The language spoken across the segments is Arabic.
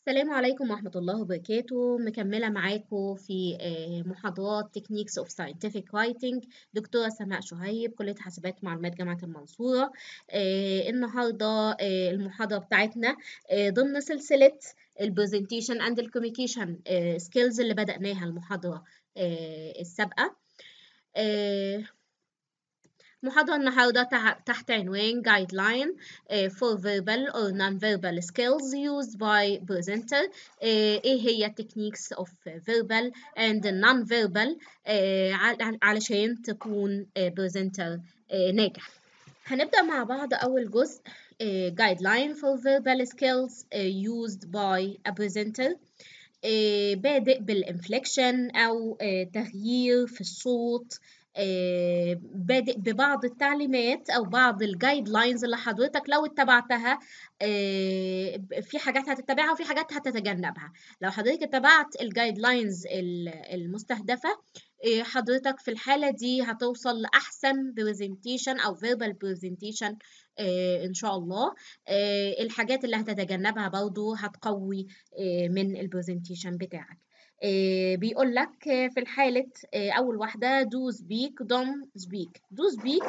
السلام عليكم ورحمة الله وبركاته. مكملة معاكم في محاضرات Techniques of Scientific Writing. دكتورة سماء شهيب، كلية حاسبات ومعلومات جامعة المنصورة. النهاردة المحاضرة بتاعتنا ضمن سلسلة البرزنتيشن اند الكوميونيكيشن سكيلز اللي بدأناها المحاضرة السابقة. محاضرة النهاردة تحت عنوان Guideline for Verbal or Non-Verbal Skills used by Presenter. إيه هي Techniques of Verbal and Non-Verbal علشان تكون Presenter ناجح. هنبدأ مع بعض أول جزء Guideline for Verbal Skills used by a Presenter. بادئ بالإنفليكشن أو تغيير في الصوت، بادئ ببعض التعليمات أو بعض الجايد لاينز اللي حضرتك لو اتبعتها في حاجات هتتبعها وفي حاجات هتتجنبها. لو حضرتك اتبعت الجايد لاينز المستهدفة حضرتك في الحالة دي هتوصل لأحسن برزنتيشن أو فيربال برزنتيشن إن شاء الله. الحاجات اللي هتتجنبها برضو هتقوي من البرزنتيشن بتاعك. بيقول لك في الحالة أول واحدة do speak don't speak. do speak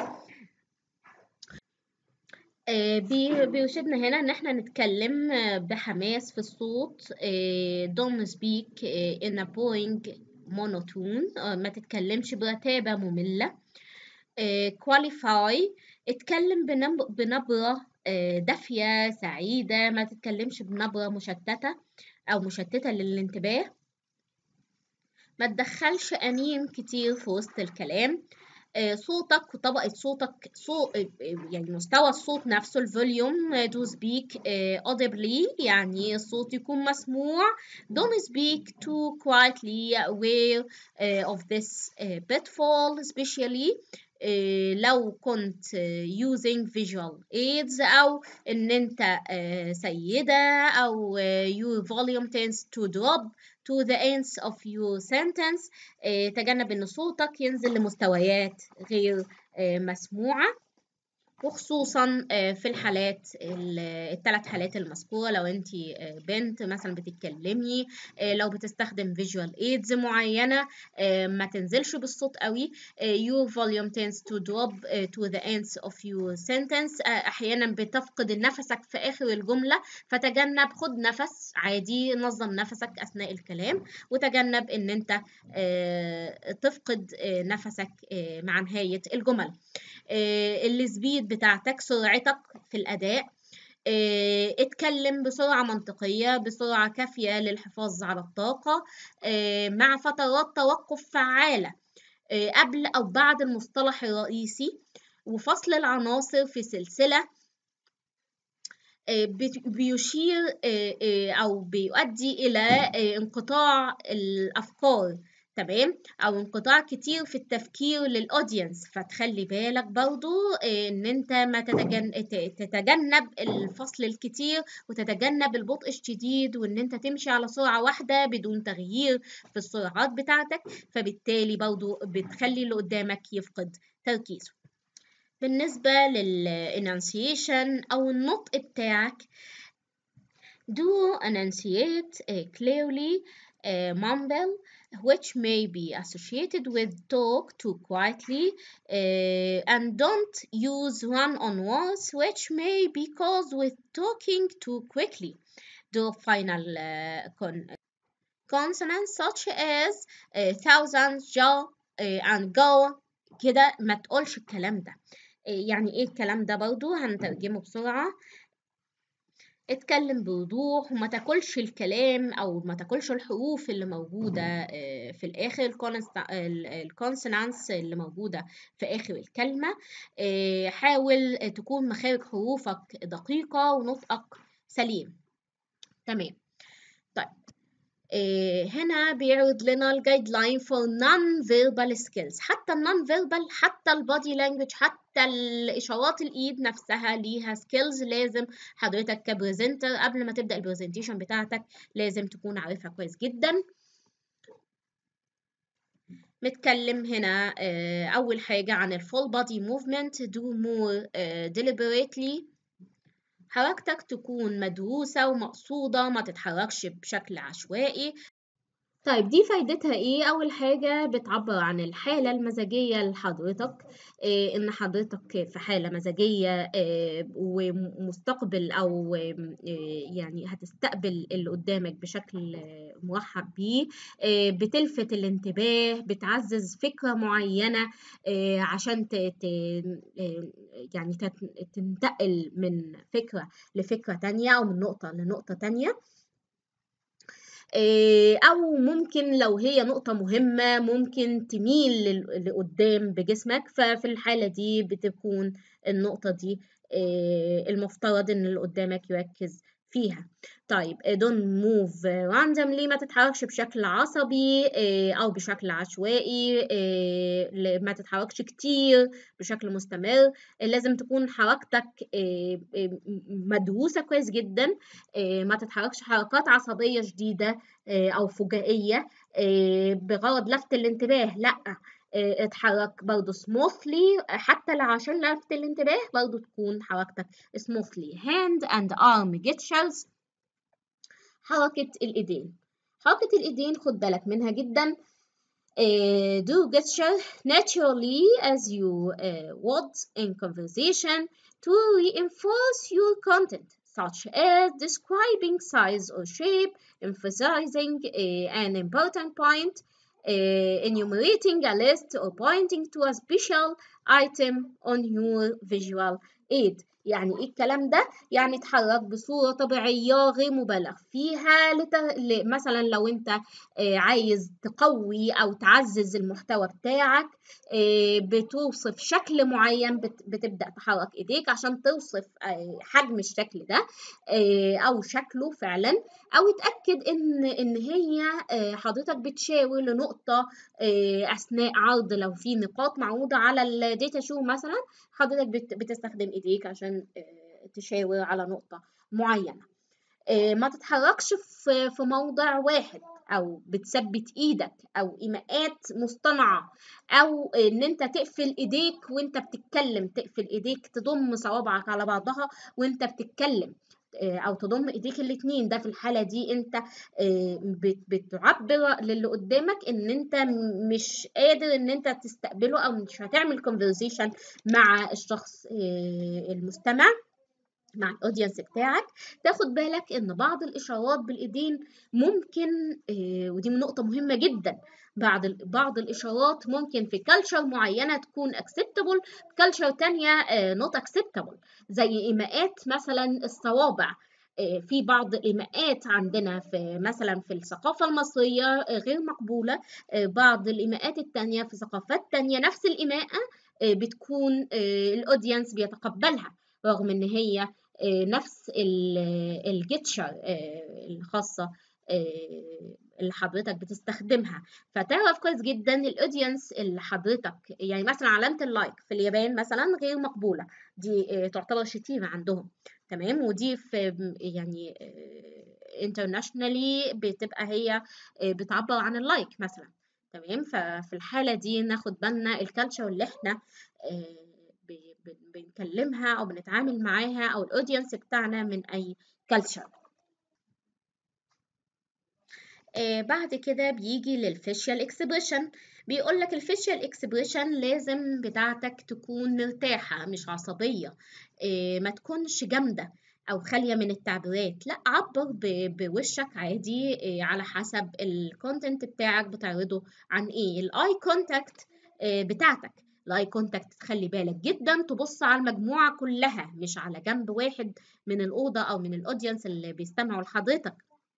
بيرشدنا هنا إن احنا نتكلم بحماس في الصوت. don't speak in a boring monotone. ما تتكلمش برتابة مملة. qualify اتكلم بنبرة دافية سعيدة، ما تتكلمش بنبرة مشتتة أو مشتتة للانتباه. ما تدخلش أنين كتير في وسط الكلام. صوتك وطبقة صوتك يعني مستوى الصوت نفسه الفوليوم. do speak audibly يعني الصوت يكون مسموع. don't speak too quietly aware of this pitfall especially لو كنت using visual aids أو إن أنت سيدة أو your volume tends to drop to the ends of your sentence. تجنب إن صوتك ينزل لمستويات غير مسموعة، وخصوصا في الحالات الثلاث حالات المذكورة. لو انت بنت مثلا بتتكلمي، لو بتستخدم visual aids معينة ما تنزلش بالصوت قوي. your volume tends to drop to the ends of your sentence. احيانا بتفقد نفسك في اخر الجملة، فتجنب، خد نفس عادي، نظم نفسك اثناء الكلام، وتجنب ان انت تفقد نفسك مع نهاية الجمل. السبيد بتاعتك، سرعتك في الأداء. اتكلم بسرعة منطقية، بسرعة كافية للحفاظ على الطاقة، مع فترات توقف فعالة قبل أو بعد المصطلح الرئيسي، وفصل العناصر في سلسلة بيشير أو بيؤدي إلى انقطاع الأفكار، تمام، او انقطاع كتير في التفكير للاودينس. فتخلي بالك برضو ان انت ما تتجنب الفصل الكتير وتتجنب البطء الشديد، وان انت تمشي على سرعة واحدة بدون تغيير في السرعات بتاعتك، فبالتالي برضو بتخلي اللي قدامك يفقد تركيزه. بالنسبة للإنانسيشن أو النطق بتاعك، do enunciate clearly, mumble, which may be associated with talk too quietly, and don't use run-on words, which may be caused with talking too quickly. Do final consonants such as thousands, jaw and go. كده ما تقولش الكلام ده. يعني ايه الكلام ده؟ برضو هنترجمه بسرعة. اتكلم بوضوح وما تاكلش الكلام او ما تاكلش الحروف اللي موجودة في الاخر، الكونسونانس اللي موجودة في اخر الكلمة. حاول تكون مخارج حروفك دقيقة ونطقك سليم. تمام. طيب هنا بيعرض لنا الجايد لاين فور نون فيربال سكيلز. حتى النون فيربال، حتى البادي لانجوج، حتى الاشارات الايد نفسها ليها سكيلز. لازم حضرتك كبرزنتر قبل ما تبدا البرزنتيشن بتاعتك لازم تكون عارفها كويس جدا. متكلم هنا اول حاجه عن الفول بادي موفمنت. do more deliberately حركتك تكون مدروسة ومقصودة، ما تتحركش بشكل عشوائي. طيب دي فايدتها ايه؟ اول حاجة بتعبر عن الحالة المزاجية لحضرتك، ان حضرتك في حالة مزاجية ومستقبل او يعني هتستقبل اللي قدامك بشكل مرحب بيه، بتلفت الانتباه، بتعزز فكرة معينة عشان يعني تنتقل من فكرة لفكرة تانية او من نقطة لنقطة تانية. أو ممكن لو هي نقطة مهمة ممكن تميل لقدام بجسمك، ففي الحالة دي بتكون النقطة دي المفترض إن اللي قدامك يركز فيها. طيب don't move randomly، ما تتحركش بشكل عصبي أو بشكل عشوائي، ما تتحركش كتير بشكل مستمر. لازم تكون حركتك مدروسة كويس جدا، ما تتحركش حركات عصبية شديدة أو فجائية بغرض لفت الانتباه، لأ. اتحرك برضو smoothly، حتى لو عشان لفت الانتباه برضو تكون حركتك smoothly. hand and arm gestures، حركة الإيدين. حركة الإيدين خد بالك منها جدا. do gesture naturally as you would in conversation to reinforce your content, such as describing size or shape, emphasizing an important point, enumerating a list, or pointing to a special item on your visual aid. يعني ايه الكلام ده؟ يعني اتحرك بصورة طبيعية غير مبالغ فيها، مثلا لو انت عايز تقوي او تعزز المحتوى بتاعك، بتوصف شكل معين، بتبدأ تحرك ايديك عشان توصف حجم الشكل ده او شكله فعلا، او اتأكد ان هي حضرتك بتشاور لنقطة اثناء عرض، لو في نقاط معروضة على الداتا شو مثلا، حضرتك بتستخدم ايديك عشان تشاور على نقطة معينة. ما تتحركش في موضع واحد، او بتثبت ايدك، او ايماءات مصطنعه، او ان انت تقفل ايديك وانت بتتكلم، تقفل ايديك تضم صوابعك على بعضها وانت بتتكلم، او تضم ايديك الاتنين. ده في الحاله دي انت بتعبر للي قدامك ان انت مش قادر ان انت تستقبله، او مش هتعمل conversation مع الشخص المستمع، مع الاودينس بتاعك. تاخد بالك ان بعض الاشارات بالايدين ممكن ودي نقطه مهمه جدا، بعض الاشارات ممكن في كالتشر معينه تكون acceptable، كالتشر تانية not acceptable، زي ايماءات مثلا الصوابع. في بعض الايماءات عندنا في مثلا في الثقافه المصريه غير مقبوله، بعض الايماءات التانية في ثقافات تانية نفس الايماءه بتكون الاودينس بيتقبلها، رغم ان هي نفس الجيتشر الخاصة اللي حضرتك بتستخدمها. فتعرف كويس جدا الاودينس اللي حضرتك، يعني مثلا علامة اللايك في اليابان مثلا غير مقبولة، دي تعتبر شتيمة عندهم، تمام. ودي في يعني internationally بتبقى هي بتعبر عن اللايك مثلا، تمام. ففي الحالة دي ناخد بالنا الكالتشر اللي احنا بنكلمها او بنتعامل معاها، او الاودينس بتاعنا من اي كالتشر. بعد كده بيجي للفيشيال اكسبريشن. بيقول لك الفيشيال اكسبريشن لازم بتاعتك تكون مرتاحة مش عصبية، ما تكونش جامدة او خالية من التعبيرات، لا عبر بوشك عادي على حسب الكونتنت بتاعك بتعرضه عن ايه. الاي كونتاكت بتاعتك، الاي كونتاكت تخلي بالك جدا تبص على المجموعة كلها مش على جنب واحد من الأوضة او من الاودينس اللي بيستمعوا لحضرتك.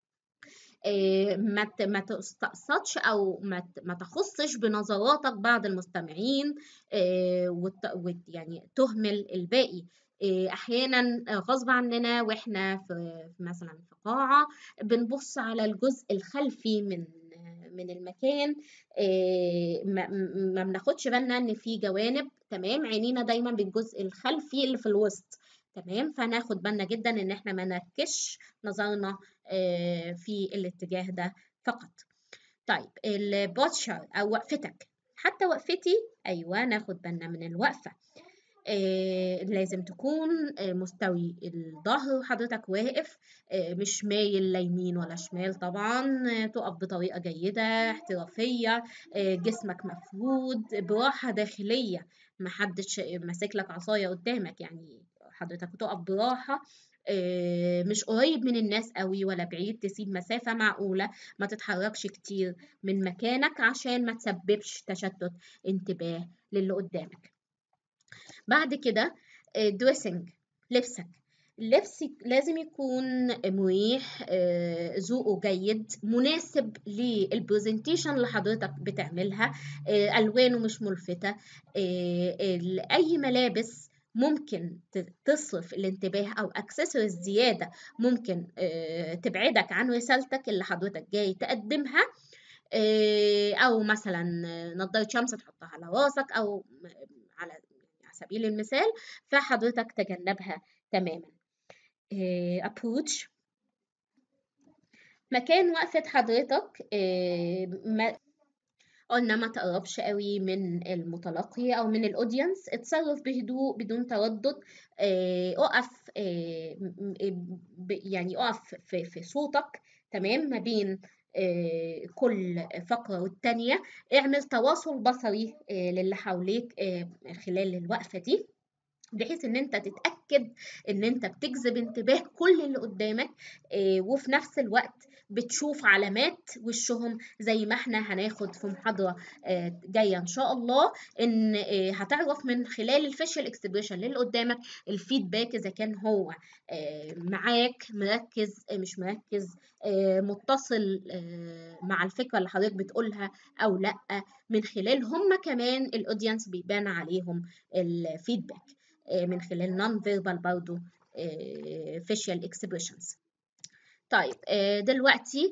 ما تستقصدش او ما تخصش بنظراتك بعض المستمعين، يعني تهمل الباقي. احيانا غصب عننا واحنا في مثلا في قاعة بنبص على الجزء الخلفي من المكان، ما بناخدش بالنا ان في جوانب، تمام. عينينا دايما بالجزء الخلفي اللي في الوسط، تمام. فناخد بالنا جدا ان احنا ما نركزش نظرنا في الاتجاه ده فقط. طيب البوتشر او وقفتك، حتى وقفتي ايوه ناخد بالنا من الوقفه. لازم تكون مستوي الظهر وحضرتك واقف، مش مايل لا يمين ولا شمال طبعا، تقف بطريقة جيدة احترافية، جسمك مفرود براحة داخلية، محدش ماسك لك عصاية قدامك، يعني حضرتك تقف براحة، مش قريب من الناس قوي ولا بعيد، تسيب مسافة معقولة، ما تتحركش كتير من مكانك عشان ما تسببش تشتت انتباه للي قدامك. بعد كده دريسنج، لبسك. اللبس لازم يكون مريح، ذوقه جيد، مناسب للبرزنتيشن اللي حضرتك بتعملها، ألوانه مش ملفتة، أي ملابس ممكن تصرف الانتباه أو أكسسوارز زيادة ممكن تبعدك عن رسالتك اللي حضرتك جاي تقدمها، أو مثلا نضارة شمس تحطها على راسك أو على سبيل المثال، فحضرتك تجنبها تماما. approach، مكان وقفة حضرتك، قلنا ما تقربش قوي من المتلقي او من الاودينس، اتصرف بهدوء بدون تردد، اقف، يعني اقف في صوتك تمام ما بين كل فقرة والتانية، اعمل تواصل بصري للي حواليك خلال الوقفة دي، بحيث ان انت تتأكد ان انت بتجذب انتباه كل اللي قدامك، وفي نفس الوقت بتشوف علامات وشهم زي ما احنا هناخد في محاضرة جاية ان شاء الله، ان هتعرف من خلال الفيشيال اكسبريشن للي قدامك الفيدباك اذا كان هو معاك مركز مش مركز، متصل مع الفكرة اللي حضرتك بتقولها او لا. من خلال هم كمان الاودينس بيبان عليهم الفيدباك من خلال non verbal برضو facial expressions. طيب دلوقتي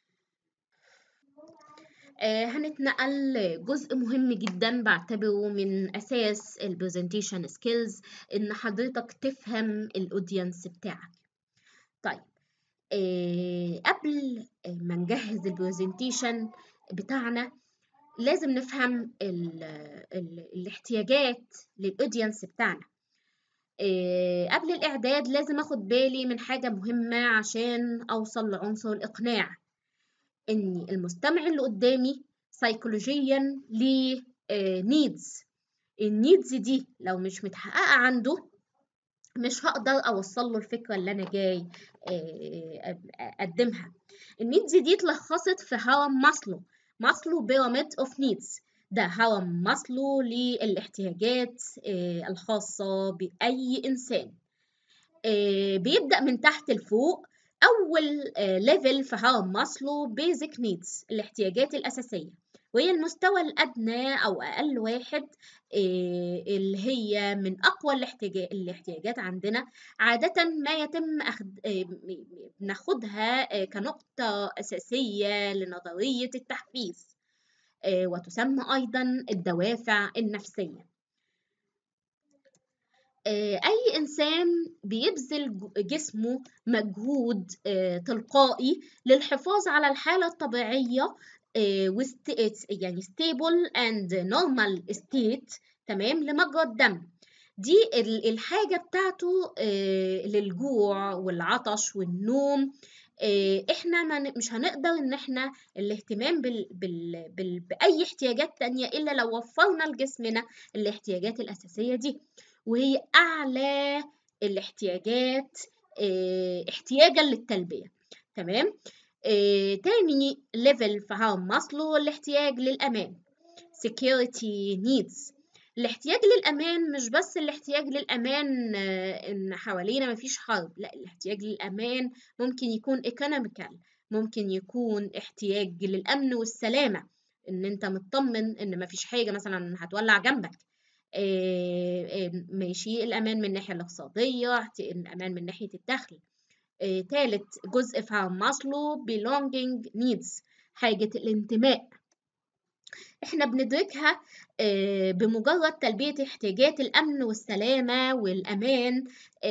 هنتنقل لجزء مهم جدا بعتبره من أساس البرزنتيشن سكيلز، إن حضرتك تفهم الأودينس بتاعك. طيب قبل ما نجهز البرزنتيشن بتاعنا لازم نفهم الاحتياجات للأودينس بتاعنا. قبل الإعداد لازم أخد بالي من حاجة مهمة عشان أوصل لعنصر الإقناع، إن المستمع اللي قدامي سيكولوجيا ليه needs، النيدز دي لو مش متحققة عنده مش هقدر أوصل له الفكرة اللي أنا جاي أقدمها. النيدز دي اتلخصت في هرم ماسلو بيراميد أوف نيدز، ده هرم ماسلو للاحتياجات الخاصة بأي إنسان، بيبدأ من تحت لفوق. أول ليفل في هرم ماسلو بيزك نيدز، الاحتياجات الأساسية، وهي المستوى الأدنى أو أقل واحد، اللي هي من أقوى الاحتياجات عندنا، عادة ما يتم ناخدها كنقطة أساسية لنظرية التحفيز، وتسمى أيضا الدوافع النفسية. أي إنسان بيبذل جسمه مجهود تلقائي للحفاظ على الحالة الطبيعية، يعني stable and normal state، تمام، لمجرى الدم. دي الحاجة بتاعته للجوع والعطش والنوم. احنا مش هنقدر ان احنا الاهتمام بأي احتياجات تانية إلا لو وفرنا لجسمنا الاحتياجات الأساسية دي، وهي أعلى الاحتياجات احتياجا للتلبية، تمام. تاني ليفل في هرم ماسلو الاحتياج للأمان، security needs. الاحتياج للأمان مش بس الاحتياج للأمان إن حوالينا مفيش حرب، لا، الاحتياج للأمان ممكن يكون economical، ممكن يكون احتياج للأمن والسلامة، إن أنت مطمن إن مفيش حاجة مثلا هتولع جنبك، ماشي، الأمان من الناحية الاقتصادية، الأمان من ناحية الدخل. ثالث جزء في هرم ماسلو belonging needs، حاجة الانتماء، احنا بندركها بمجرد تلبية احتياجات الأمن والسلامة والأمان.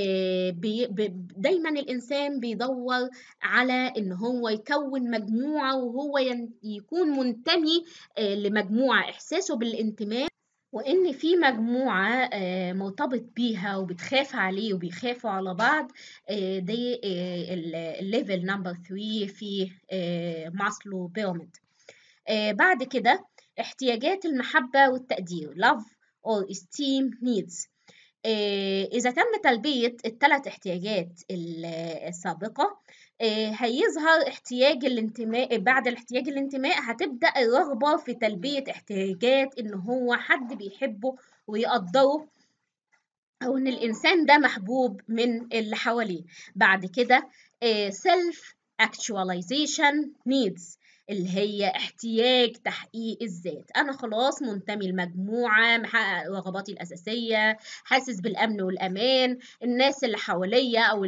دايما الإنسان بيدور على إن هو يكون مجموعة، وهو يكون منتمي لمجموعة. إحساسه بالانتماء وإن في مجموعة مرتبط بيها وبتخاف عليه وبيخافوا على بعض. دي الليفل نمبر 3 في ماسلو بيراميد. بعد كده احتياجات المحبة والتقدير love or esteem needs. إذا تم تلبية الثلاث احتياجات السابقة هيظهر احتياج الانتماء. بعد الاحتياج الانتماء هتبدأ الرغبة في تلبية احتياجات إن هو حد بيحبه ويقدره، أو إن الإنسان ده محبوب من اللي حواليه. بعد كده self actualization needs اللي هي احتياج تحقيق الذات. أنا خلاص منتمي لمجموعة، محقق رغباتي الأساسية، حاسس بالأمن والأمان، الناس اللي حواليا أو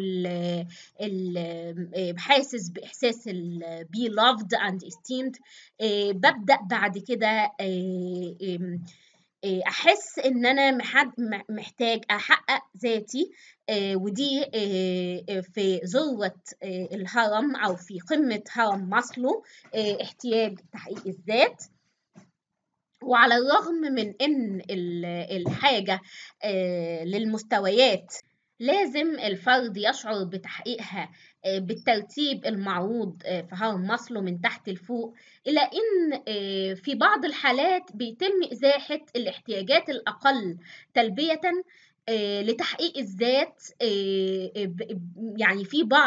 حاسس بإحساس be loved and esteemed. ببدأ بعد كده أحس إن أنا محتاج أحقق ذاتي. ودي في ذروة الهرم أو في قمة هرم ماسلو، احتياج تحقيق الذات. وعلى الرغم من إن الحاجة للمستويات لازم الفرد يشعر بتحقيقها بالترتيب المعروض في هرم ماسلو من تحت لفوق، إلى إن في بعض الحالات بيتم إزاحة الاحتياجات الأقل تلبية لتحقيق الذات. يعني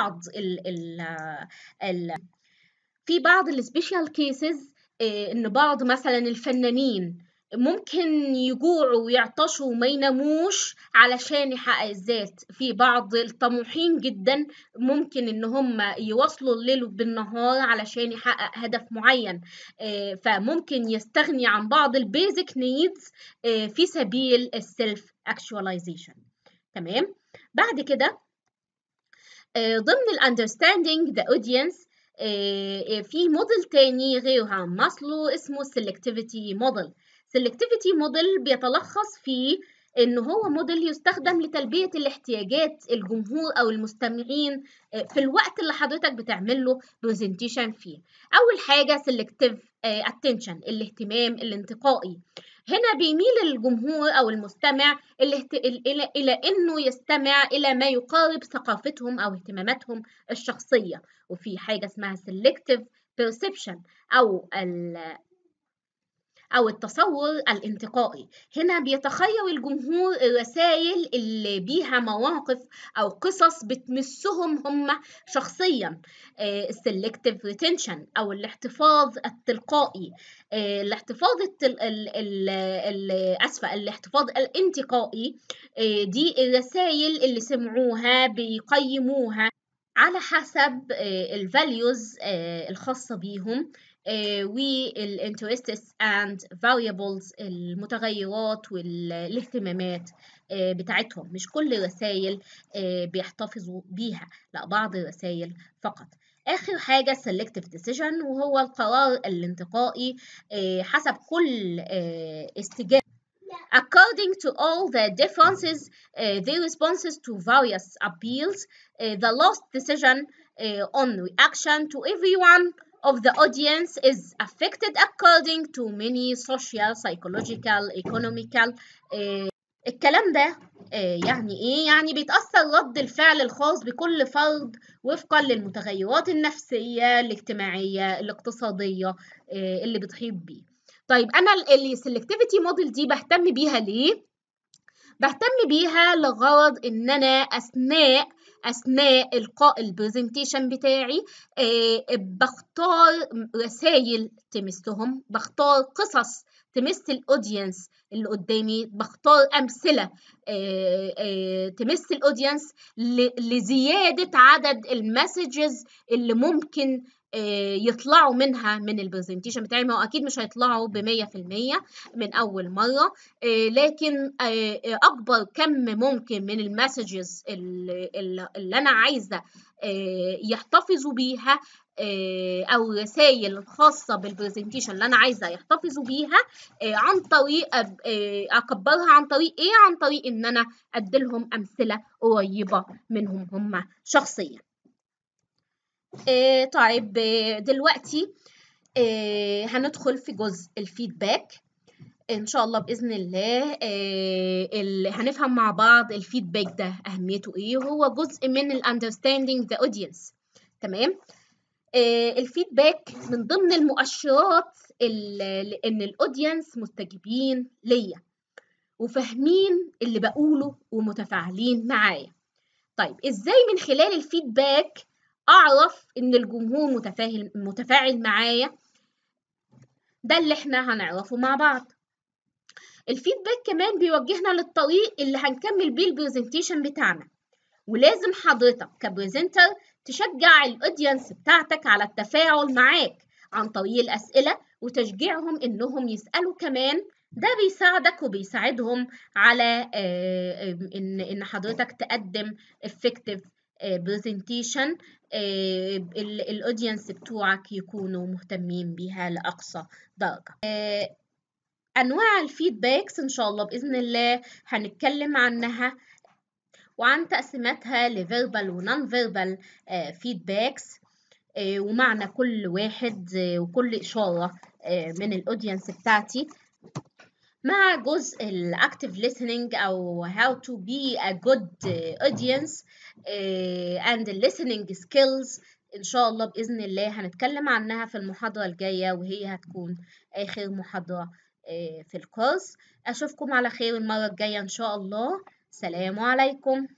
في بعض السبيشال كيسز إن بعض مثلا الفنانين ممكن يجوعوا ويعطشوا وما يناموش علشان يحقق الذات. في بعض الطموحين جدا ممكن ان هم يواصلوا الليل بالنهار علشان يحقق هدف معين، فممكن يستغني عن بعض البيزك نيدز في سبيل السيلف اكشواليزيشن. تمام. بعد كده ضمن الاندرستاندينج ذا اودينس في موديل تاني غير هرم ماسلو اسمه selectivity model. selectivity model بيتلخص في إن هو موديل يستخدم لتلبية الاحتياجات الجمهور أو المستمعين في الوقت اللي حضرتك بتعمل له presentation فيه. أول حاجة selective attention، الاهتمام الانتقائي. هنا بيميل الجمهور أو المستمع إلى إنه يستمع إلى ما يقارب ثقافتهم أو اهتماماتهم الشخصية. وفي حاجة اسمها selective perception أو التصور الانتقائي. هنا بيتخير الجمهور الرسائل اللي بيها مواقف أو قصص بتمسهم هم شخصيا. selective retention أو الاحتفاظ التلقائي. الاحتفاظ الانتقائي دي الرسائل اللي سمعوها بيقيموها على حسب الفاليوز الخاصة بيهم والinterests and variables المتغيرات والاهتمامات بتاعتهم. مش كل الرسائل بيحتفظوا بيها، لا، بعض الرسائل فقط. آخر حاجة selective decision، وهو القرار الانتقائي حسب كل استجابة. According to all the differences, the responses to various appeals, the last decision on reaction to everyone of the audience is affected according to many social, psychological, economical. الكلام ده يعني إيه؟ يعني بيتأثر رد الفعل الخاص بكل فرد وفقا للمتغيرات النفسية، الاجتماعية، الاقتصادية اللي بتحيط بيه. طيب أنا السلكتيفيتي موديل دي بهتم بيها ليه؟ بهتم بيها لغرض إن أنا أثناء إلقاء البرزنتيشن بتاعي بختار رسائل تمسهم، بختار قصص تمس الأودينس اللي قدامي، بختار أمثلة تمس الأودينس لزيادة عدد المسجز اللي ممكن يطلعوا منها من البرزنتيشن بتاعي. ما هو أكيد مش هيطلعوا ب100% من أول مرة، لكن أكبر كم ممكن من المسجز اللي أنا عايزة يحتفظوا بيها، أو رسائل الخاصة بالبرزنتيشن اللي أنا عايزة يحتفظوا بيها، عن طريق أكبرها عن طريق إيه؟ عن طريق إن أنا أديلهم أمثلة قريبة منهم هم شخصيا. طيب دلوقتي هندخل في جزء الفيدباك. ان شاء الله باذن الله اللي هنفهم مع بعض الفيدباك ده اهميته ايه. هو جزء من الاندرستاندينج ذا اودينس. تمام. الفيدباك من ضمن المؤشرات ان الاودينس مستجيبين ليا وفاهمين اللي بقوله ومتفاعلين معايا. طيب ازاي من خلال الفيدباك اعرف ان الجمهور متفاعل معايا؟ ده اللي احنا هنعرفه مع بعض. الفيدباك كمان بيوجهنا للطريق اللي هنكمل بيه البرزنتيشن بتاعنا، ولازم حضرتك كبرزنتر تشجع الاودينس بتاعتك على التفاعل معاك عن طريق الأسئلة وتشجيعهم إنهم يسألوا كمان. ده بيساعدك وبيساعدهم على إن حضرتك تقدم effective presentation الاودينس بتوعك يكونوا مهتمين بيها لأقصى درجة. أنواع الفيدباكس إن شاء الله بإذن الله هنتكلم عنها وعن تقسيماتها لفيربال ونون فيربال فيدباكس، ومعنى كل واحد وكل إشارة من الأودينس بتاعتي، مع جزء الأكتيف listening أو how to be a good audience and listening skills. إن شاء الله بإذن الله هنتكلم عنها في المحاضرة الجاية، وهي هتكون آخر محاضرة في الكورس. أشوفكم على خير المرة الجاية إن شاء الله. سلام عليكم.